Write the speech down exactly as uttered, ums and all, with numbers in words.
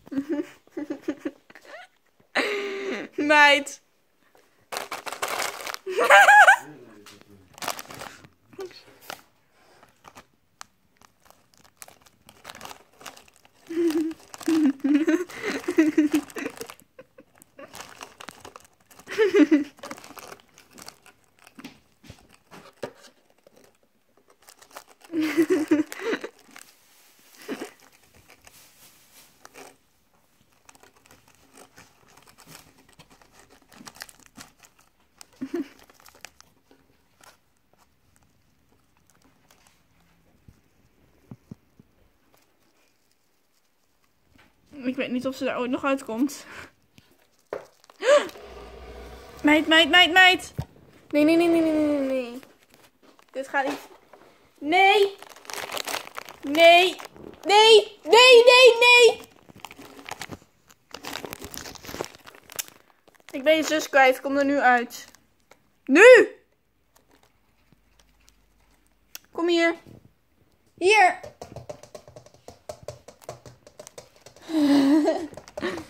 Meid. Ik weet niet of ze daar ooit nog uitkomt. Meid, meid, meid, meid. Nee, nee, nee, nee, nee, nee, nee. Dit gaat niet. Nee. Nee. Nee. Nee, nee, nee. Ik ben je zus kwijt. Kom er nu uit. Nu. Kom hier. Hier.